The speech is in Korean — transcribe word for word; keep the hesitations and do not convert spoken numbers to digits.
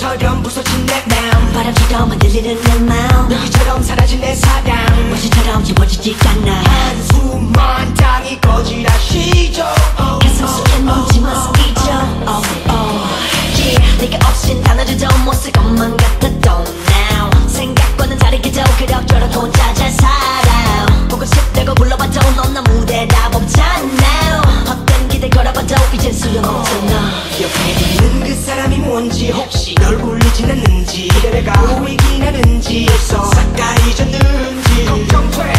바람처럼 부서진 내 마음 바람처럼 흔들리는 내 마음 너희처럼 사라진 내 사랑 원시처럼 지워지지 않아 한숨만 땅이 꺼지라시죠 가슴 속에 멈지만 잊어 oh, oh. Yeah, 네가 없인 단어들도 못 쓸 것만 같아도 now 생각과는 다르게도 그럭저럭 혼자 잘 살아 보고 싶다고 불러봐도 넌 나 무대 다 없잖아 헛된 기대 걸어봐도 이젠 소용없잖아 옆에 있는 그 사람이 뭔지 혹시 널 울리진 않는지 그대 내가 보이긴 하는지 싹 다 잊었는지 걱정돼